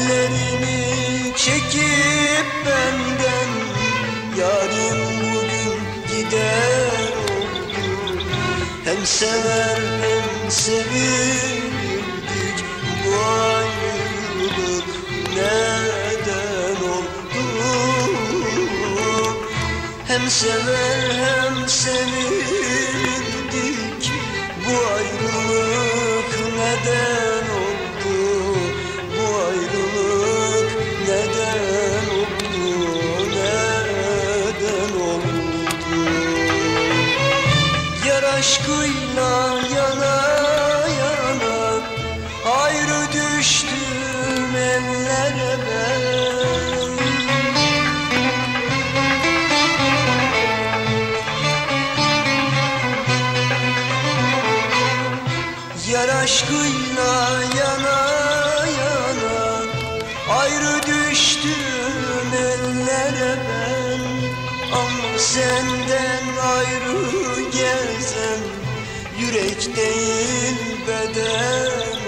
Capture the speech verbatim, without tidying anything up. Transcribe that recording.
Ellerini çekip benden, yarim bugün gider oldu. Hem sever hem sevilirdik, bu ayrılık neden oldu? Hem sever hem sevilirdik, bu ayrılık neden oldu? Bu ayrılık neden oldu? Neden oldu? Yar aşkıyla yana yana ayrı düştüm ellere ben. Yar aşkıyla yana yana ayrı düştüm ellere ben. Ama senden ayrı gezen yürek değil beden.